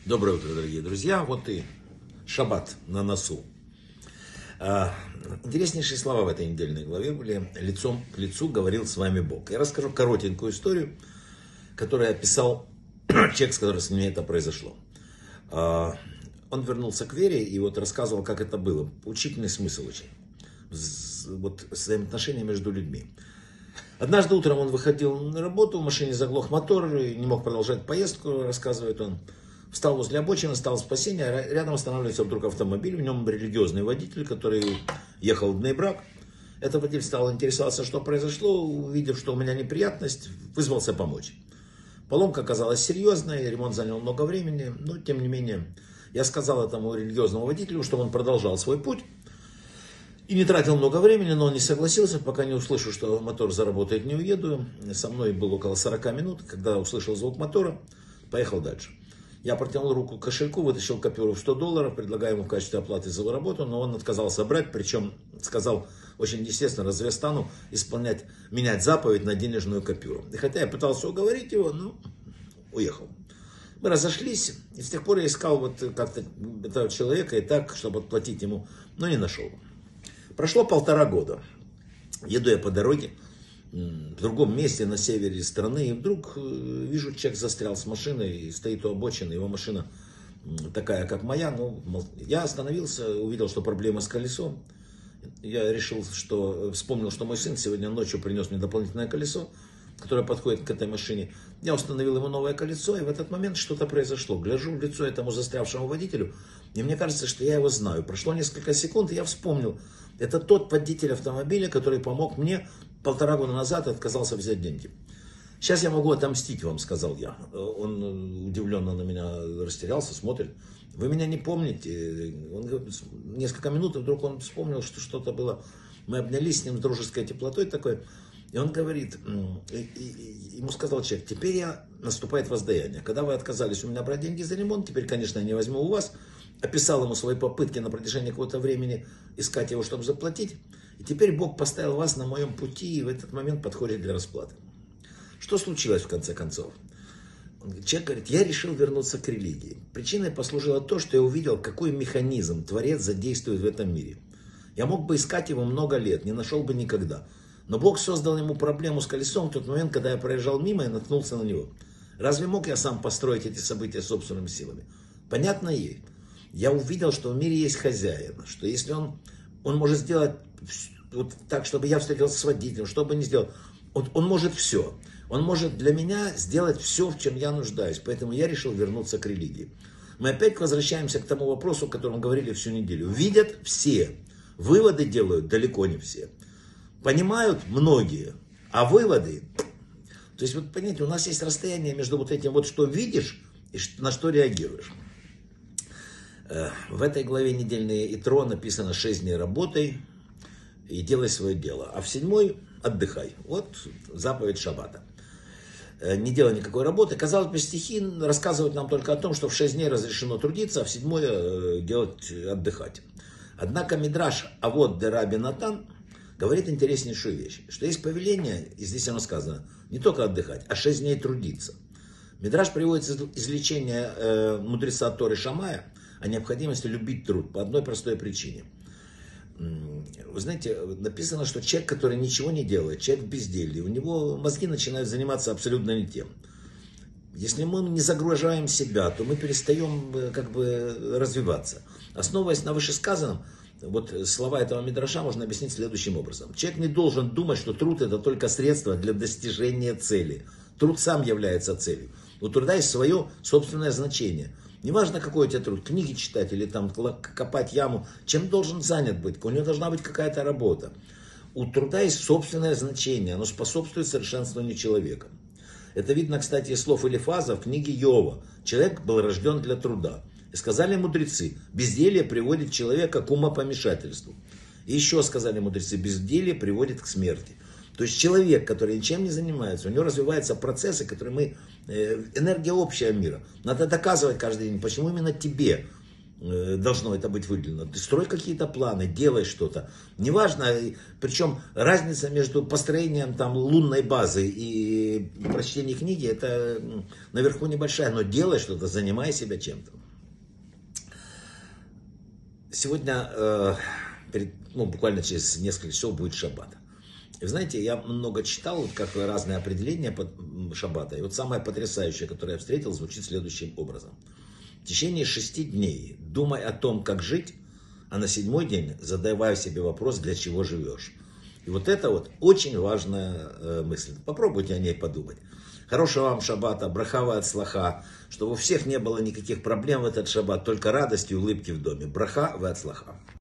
Доброе утро, дорогие друзья. Вот и шаббат на носу. Интереснейшие слова в этой недельной главе были «Лицом к лицу говорил с вами Бог». Я расскажу коротенькую историю, которую описал человек, с которым с ним это произошло. Он вернулся к вере и вот рассказывал, как это было. Учительный смысл очень. Вот взаимоотношения между людьми. Однажды утром он выходил на работу, в машине заглох мотор, и не мог продолжать поездку, рассказывает он. Встал возле обочины, стал спасение, а рядом останавливается вдруг автомобиль, в нем религиозный водитель, который ехал в Бней-Брак. Этот водитель стал интересоваться, что произошло, увидев, что у меня неприятность, вызвался помочь. Поломка оказалась серьезной, ремонт занял много времени, но тем не менее я сказал этому религиозному водителю, чтобы он продолжал свой путь и не тратил много времени, но он не согласился, пока не услышал, что мотор заработает, не уеду. Со мной было около 40 минут, когда услышал звук мотора, поехал дальше. Я протянул руку к кошельку, вытащил купюру в $100, предлагая ему в качестве оплаты за работу, но он отказался брать, причем сказал очень естественно, разве я стану менять заповедь на денежную купюру. И хотя я пытался уговорить его, но уехал. Мы разошлись, и с тех пор я искал вот как-то этого человека и так, чтобы отплатить ему, но не нашел. Прошло 1,5 года. Еду я по дороге в другом месте на севере страны, и вдруг вижу, человек застрял с машиной, и стоит у обочины, его машина такая, как моя. Ну, я остановился, увидел, что проблема с колесом. Я вспомнил, что мой сын сегодня ночью принес мне дополнительное колесо, которое подходит к этой машине. Я установил ему новое колесо, и в этот момент что-то произошло. Гляжу в лицо этому застрявшему водителю, и мне кажется, что я его знаю. Прошло несколько секунд, и я вспомнил. Это тот водитель автомобиля, который помог мне 1,5 года назад и отказался взять деньги. Сейчас я могу отомстить вам, сказал я. Он удивленно на меня растерялся, смотрит. Вы меня не помните? Он говорит, несколько минут, и вдруг он вспомнил, что что-то было. Мы обнялись с ним с дружеской теплотой такой. И он говорит, ему сказал человек, теперь наступает воздаяние. Когда вы отказались у меня брать деньги за ремонт, теперь, конечно, я не возьму у вас. Описал ему свои попытки на протяжении какого-то времени искать его, чтобы заплатить. И теперь Бог поставил вас на моем пути, и в этот момент подходит для расплаты. Что случилось в конце концов? Человек говорит, я решил вернуться к религии. Причиной послужило то, что я увидел, какой механизм Творец задействует в этом мире. Я мог бы искать его много лет, не нашел бы никогда. Но Бог создал ему проблему с колесом в тот момент, когда я проезжал мимо и наткнулся на него. Разве мог я сам построить эти события собственными силами? Понятно ей. Я увидел, что в мире есть хозяин, что если он может сделать вот так, чтобы я встретился с водителем, что бы ни сделал, он может все. Он может для меня сделать все, в чем я нуждаюсь. Поэтому я решил вернуться к религии. Мы опять возвращаемся к тому вопросу, о котором говорили всю неделю. Видят все, выводы делают далеко не все. Понимают многие, а выводы... То есть, вот понимаете, у нас есть расстояние между вот этим, вот что видишь и на что реагируешь. В этой главе недельной Итро написано 6 дней работай и делай свое дело, а в 7-й отдыхай. Вот заповедь шаббата. Не делай никакой работы. Казалось бы, стихи рассказывают нам только о том, что в 6 дней разрешено трудиться, а в 7-й отдыхать. Однако Мидраш Авот де Раби Натан говорит интереснейшую вещь, что есть повеление, и здесь оно сказано, не только отдыхать, а 6 дней трудиться. Мидраш приводит изречение мудреца Торы Шамая о необходимости любить труд по одной простой причине. Вы знаете, написано, что человек, который ничего не делает, человек в безделье, у него мозги начинают заниматься абсолютно не тем. Если мы не загружаем себя, то мы перестаем развиваться. Основываясь на вышесказанном, вот слова этого Мидраша можно объяснить следующим образом. Человек не должен думать, что труд это только средство для достижения цели. Труд сам является целью. У труда есть свое собственное значение. Неважно, какой у тебя труд, книги читать или там копать яму, чем должен занят быть, у него должна быть какая-то работа. У труда есть собственное значение, оно способствует совершенствованию человека. Это видно, кстати, из слов Элифаза в книге Иова. Человек был рожден для труда. И сказали мудрецы, безделье приводит человека к умопомешательству. И еще сказали мудрецы, безделье приводит к смерти. То есть человек, который ничем не занимается, у него развиваются процессы, которые энергия общая мира. Надо доказывать каждый день, почему именно тебе должно это быть выделено. Ты строй какие-то планы, делай что-то. Неважно, причем разница между построением там лунной базы и прочтением книги, это наверху небольшая, но делай что-то, занимай себя чем-то. Сегодня, буквально через несколько часов будет шаббат. И знаете, я много читал, как разные определения шаббата. И вот самое потрясающее, которое я встретил, звучит следующим образом. В течение 6 дней думай о том, как жить, а на 7-й день задавай себе вопрос, для чего живешь. И вот это вот очень важная мысль. Попробуйте о ней подумать. Хорошего вам шаббата, браха ва ацлаха, чтобы у всех не было никаких проблем в этот шаббат, только радость и улыбки в доме. Браха ва ацлаха.